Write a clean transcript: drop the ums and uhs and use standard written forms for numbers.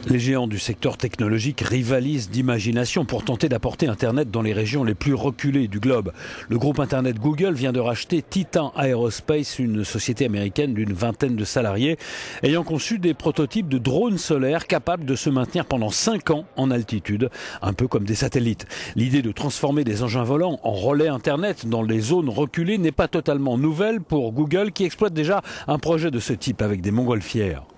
Les géants du secteur technologique rivalisent d'imagination pour tenter d'apporter Internet dans les régions les plus reculées du globe. Le groupe Internet Google vient de racheter Titan Aerospace, une société américaine d'une vingtaine de salariés, ayant conçu des prototypes de drones solaires capables de se maintenir pendant 5 ans en altitude, un peu comme des satellites. L'idée de transformer des engins volants en relais Internet dans les zones reculées n'est pas totalement nouvelle pour Google, qui exploite déjà un projet de ce type avec des montgolfières.